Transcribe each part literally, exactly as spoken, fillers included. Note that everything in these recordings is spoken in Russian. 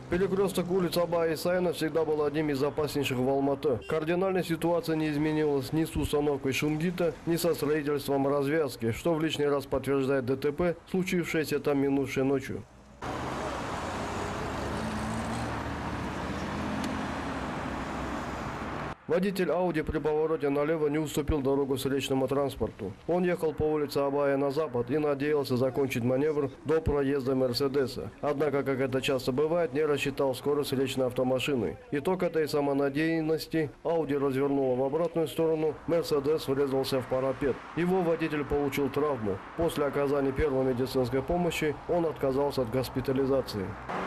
Перекресток улиц Абая и Сайна всегда был одним из опаснейших в Алматы. Кардинальная ситуация не изменилась ни с установкой шунгита, ни со строительством развязки, что в лишний раз подтверждает ДТП, случившееся там минувшей ночью. Водитель Ауди при повороте налево не уступил дорогу встречному транспорту. Он ехал по улице Абая на запад и надеялся закончить маневр до проезда Мерседеса. Однако, как это часто бывает, не рассчитал скорость встречной автомашины. Итог этой самонадеянности: Ауди развернула в обратную сторону, Мерседес врезался в парапет. Его водитель получил травму. После оказания первой медицинской помощи он отказался от госпитализации.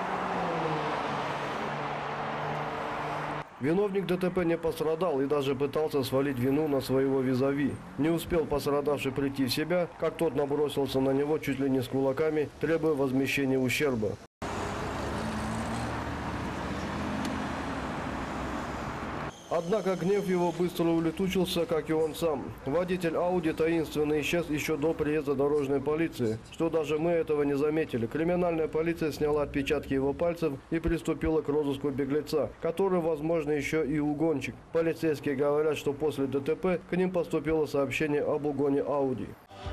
Виновник ДТП не пострадал и даже пытался свалить вину на своего визави. Не успел пострадавший прийти в себя, как тот набросился на него чуть ли не с кулаками, требуя возмещения ущерба. Однако гнев его быстро улетучился, как и он сам. Водитель Ауди таинственно исчез еще до приезда дорожной полиции, что даже мы этого не заметили. Криминальная полиция сняла отпечатки его пальцев и приступила к розыску беглеца, который, возможно, еще и угонщик. Полицейские говорят, что после ДТП к ним поступило сообщение об угоне Ауди.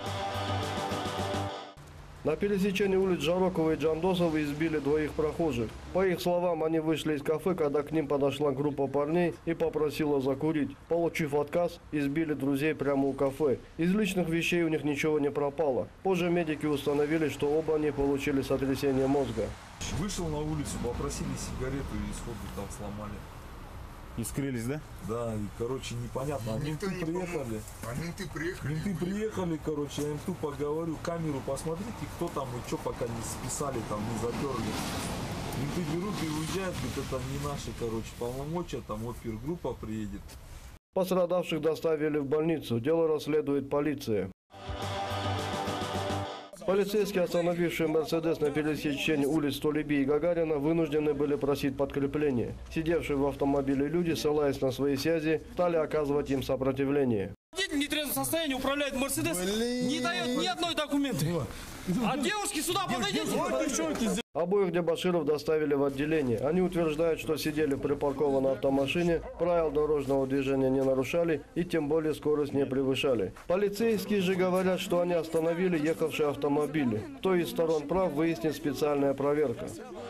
На пересечении улиц Жарокова и Джандосова избили двоих прохожих. По их словам, они вышли из кафе, когда к ним подошла группа парней и попросила закурить. Получив отказ, избили друзей прямо у кафе. Из личных вещей у них ничего не пропало. Позже медики установили, что оба они получили сотрясение мозга. Вышел на улицу, попросили сигарету и сходу там сломали. И скрылись, да? Да, и, короче, непонятно. А менты приехали. А менты приехали. Менты приехали, короче, я им тупо говорю, камеру посмотрите, кто там и что, пока не списали, там, не заперли. Менты берут и уезжают, говорят, это не наши, короче, полномочия, там опергруппа приедет. Пострадавших доставили в больницу, дело расследует полиция. Полицейские, остановившие Мерседес на пересечении улиц Толеби и Гагарина, вынуждены были просить подкрепление. Сидевшие в автомобиле люди, ссылаясь на свои связи, стали оказывать им сопротивление. Водитель в нетрезвом состоянии управляет Мерседес, не дает ни одной документы. А девушки сюда подойдите. Обоих дебоширов доставили в отделение. Они утверждают, что сидели в припаркованной автомашине, правил дорожного движения не нарушали и тем более скорость не превышали. Полицейские же говорят, что они остановили ехавшие автомобили. Кто из сторон прав, выяснит специальная проверка.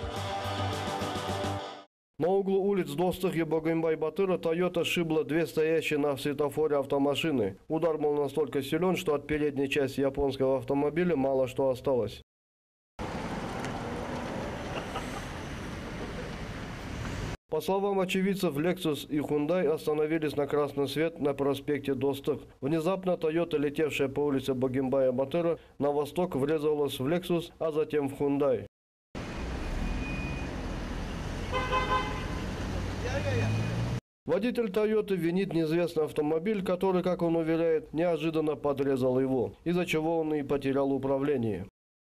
На углу улиц Достых и Богембай-Батыра Тойота сшибла две стоящие на светофоре автомашины. Удар был настолько силен, что от передней части японского автомобиля мало что осталось. По словам очевидцев, Lexus и Hyundai остановились на красный свет на проспекте Достых. Внезапно Toyota, летевшая по улице Богембая-Батыра, на восток врезалась в Lexus, а затем в Hyundai. Водитель Тойоты винит неизвестный автомобиль, который, как он уверяет, неожиданно подрезал его, из-за чего он и потерял управление.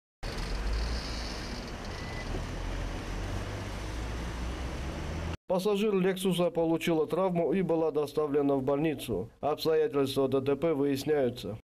Пассажир Лексуса получила травму и была доставлена в больницу. Обстоятельства ДТП выясняются.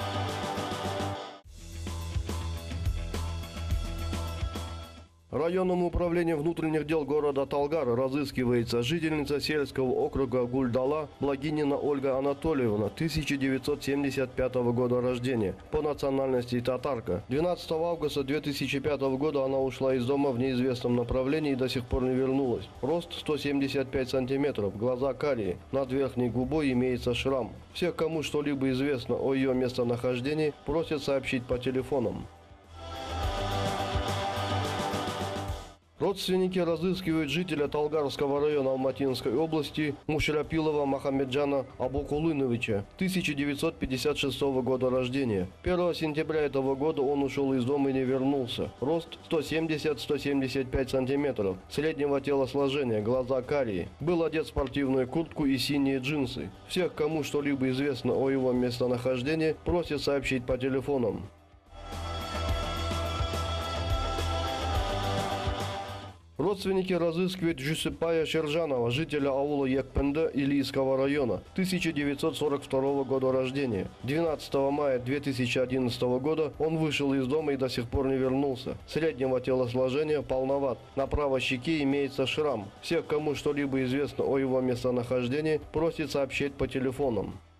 Районным управлением внутренних дел города Талгар разыскивается жительница сельского округа Гульдала Благинина Ольга Анатольевна, тысяча девятьсот семьдесят пятого года рождения, по национальности татарка. двенадцатого августа две тысячи пятого года она ушла из дома в неизвестном направлении и до сих пор не вернулась. Рост сто семьдесят пять сантиметров, глаза карие, над верхней губой имеется шрам. Всех, кому что-либо известно о ее местонахождении, просят сообщить по телефонам. Родственники разыскивают жителя Талгарского района Алматинской области Мушрапилова Махамеджана Абукулыновича, тысяча девятьсот пятьдесят шестого года рождения. первого сентября этого года он ушел из дома и не вернулся. Рост сто семьдесят — сто семьдесят пять сантиметров, среднего телосложения, глаза карие. Был одет в спортивную куртку и синие джинсы. Всех, кому что-либо известно о его местонахождении, просят сообщить по телефонам. Родственники разыскивают Жусипая Шержанова, жителя аула Якпенде Илийского района, тысяча девятьсот сорок второго года рождения. двенадцатого мая две тысячи одиннадцатого года он вышел из дома и до сих пор не вернулся. Среднего телосложения, полноват. На правой щеке имеется шрам. Всех, кому что-либо известно о его местонахождении, просит сообщить по телефонам.